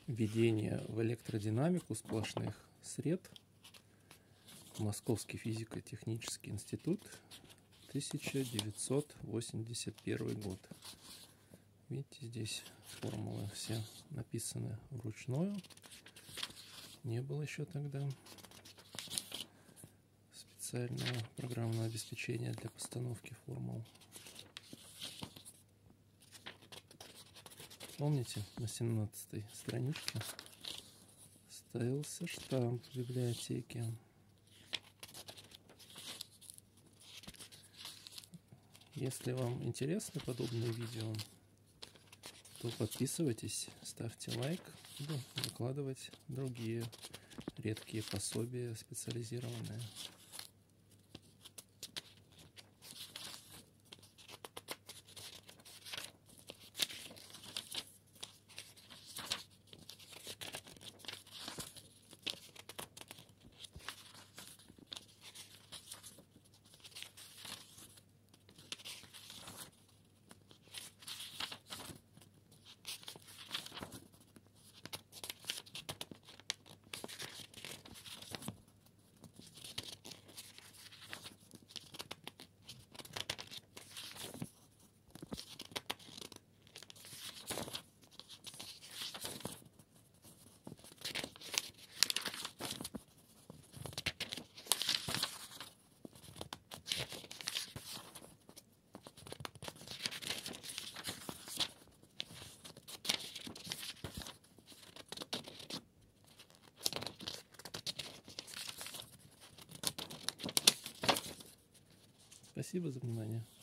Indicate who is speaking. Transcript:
Speaker 1: Введение в электродинамику сплошных сред. Московский физико-технический институт, 1981 год. Видите, здесь формулы все написаны вручную. Не было еще тогда специального программного обеспечения для постановки формул. Помните, на 17-й страничке ставился штамп в библиотеке. Если вам интересны подобные видео, то подписывайтесь, ставьте лайк, буду выкладывать другие редкие пособия специализированные. Спасибо за внимание.